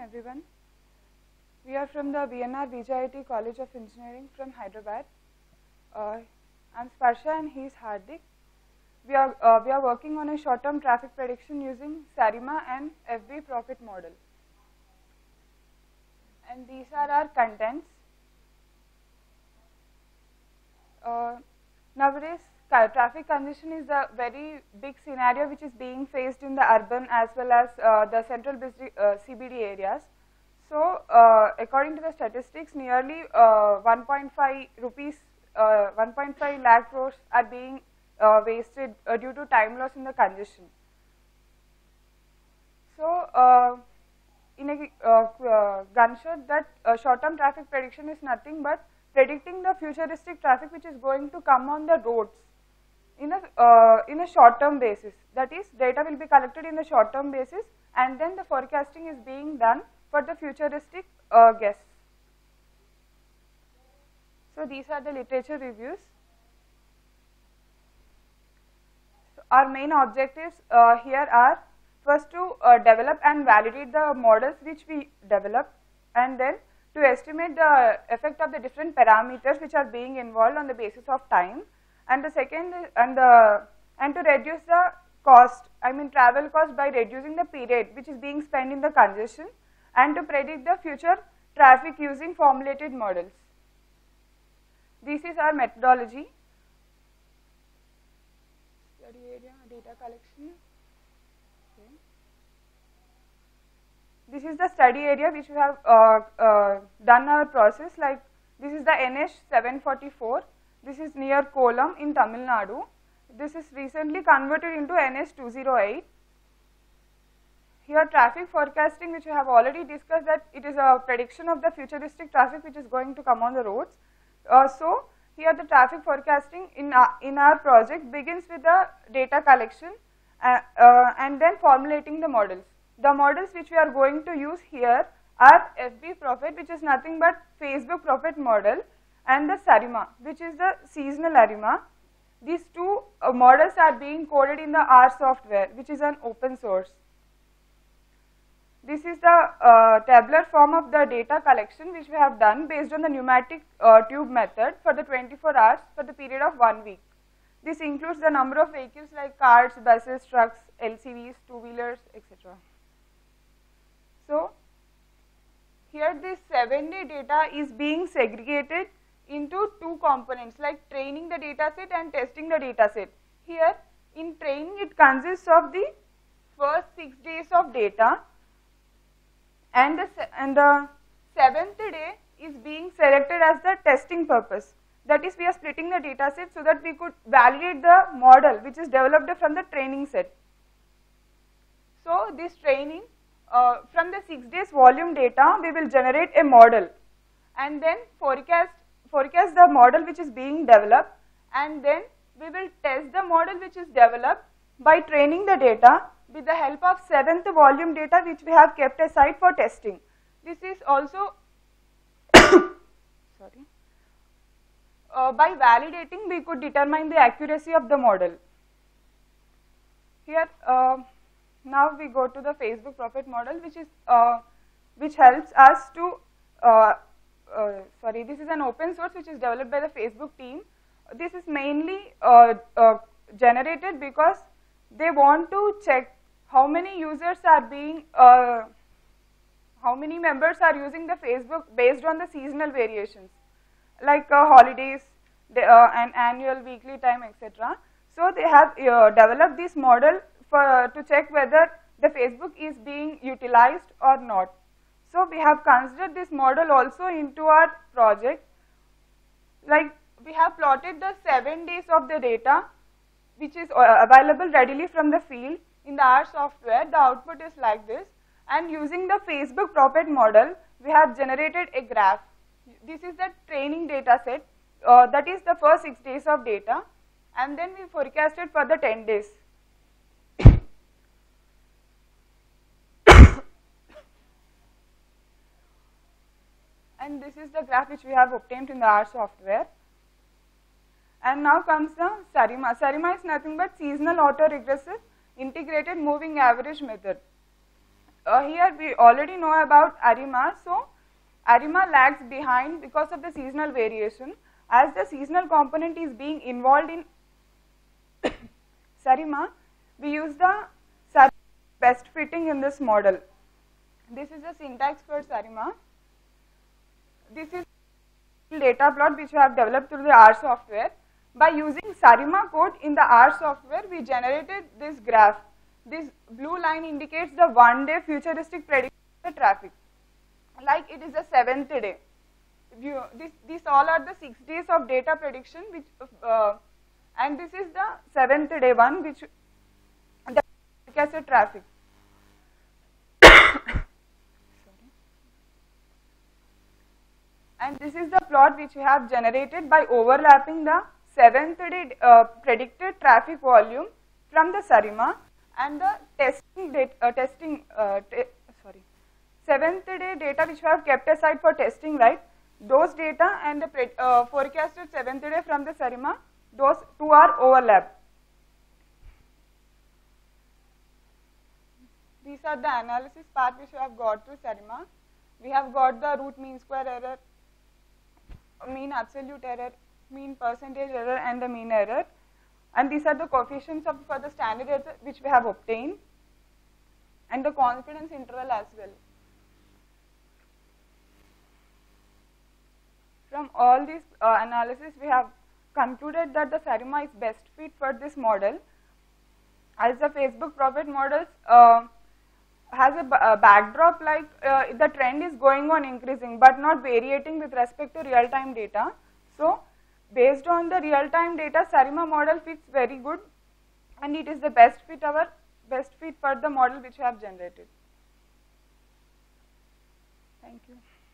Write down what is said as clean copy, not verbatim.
everyone. We are from the BNR VJIT College of Engineering from Hyderabad. I'm Sparsha and he is Hardik. We are working on a short-term traffic prediction using SARIMA and FbPROPHET model. And these are our contents. Nowadays, traffic congestion is a very big scenario which is being faced in the urban as well as the central CBD areas. So, according to the statistics, nearly 1.5 lakh crores are being wasted due to time loss in the congestion. So, in a gunshot, that short-term traffic prediction is nothing but predicting the futuristic traffic which is going to come on the roads in a short-term basis. That is, data will be collected in a short-term basis, and then the forecasting is being done for the futuristic guess. So these are the literature reviews. So our main objectives here are first to develop and validate the models which we develop, and then to estimate the effect of the different parameters which are being involved on the basis of time, and the second and to reduce the cost, I mean travel cost, by reducing the period which is being spent in the congestion, and to predict the future traffic using formulated models. This is our methodology. Study area, data collection. Okay. This is the study area which we have done our process. Like, this is the NH 744. This is near Kollam in Tamil Nadu. This is recently converted into NH 208. Here traffic forecasting, which we have already discussed, that it is a prediction of the futuristic traffic which is going to come on the roads. So here the traffic forecasting in our project begins with the data collection and then formulating the models. The models which we are going to use here are FbPROPHET, which is nothing but Facebook Prophet model, and the SARIMA, which is the seasonal ARIMA. These two models are being coded in the R software, which is an open source. This is the tabular form of the data collection which we have done based on the pneumatic tube method for the 24 hours for the period of 1 week. This includes the number of vehicles like cars, buses, trucks, LCVs, two-wheelers, etc. So, here this 7-day data is being segregated into two components, like training the data set and testing the data set. Here in training, it consists of the first 6 days of data, and the 7th day is being selected as the testing purpose. That is, we are splitting the data set so that we could validate the model which is developed from the training set. So this training, from the 6 days volume data, we will generate a model and then forecast the model which is being developed, and then we will test the model which is developed by training the data with the help of 7th volume data which we have kept aside for testing. This is also sorry. By validating, we could determine the accuracy of the model. Here now we go to the Facebook Prophet model, which helps us to this is an open source which is developed by the Facebook team. This is mainly generated because they want to check how many users are being, how many members are using the Facebook based on the seasonal variations, like holidays, and annual, weekly time, etc. So they have developed this model to check whether the Facebook is being utilized or not. So we have considered this model also into our project. Like, we have plotted the 7 days of the data which is available readily from the field in the R software. The output is like this, and using the Facebook Prophet model, we have generated a graph. This is the training data set, that is the first 6 days of data, and then we forecasted for the 10 days. And this is the graph which we have obtained in the R software. And now comes the SARIMA. SARIMA is nothing but seasonal auto-regressive integrated moving average method. here we already know about ARIMA. So ARIMA lags behind because of the seasonal variation. As the seasonal component is being involved in SARIMA, we use the SARIMA best fitting in this model. This is the syntax for SARIMA. This is data plot which we have developed through the R software. By using SARIMA code in the R software, we generated this graph. This blue line indicates the 1-day futuristic prediction of the traffic. Like it is the 7th day. These all are the 6 days of data prediction, which and this is the 7th day one, which the forecasted traffic. And this is the plot which we have generated by overlapping the 7th day predicted traffic volume from the SARIMA and the 7th day data which we have kept aside for testing, right? Those data and the forecasted 7th day from the SARIMA, those two are overlapped. These are the analysis part which we have got through SARIMA. We have got the root mean square error, mean absolute error, mean percentage error and the mean error, and these are the coefficients for the standard error which we have obtained, and the confidence interval as well. From all these analysis, we have concluded that the SARIMA is best fit for this model, as the Facebook Prophet models has a backdrop like the trend is going on increasing but not variating with respect to real-time data. So based on the real-time data, SARIMA model fits very good, and it is the best fit for the model which we have generated. Thank you.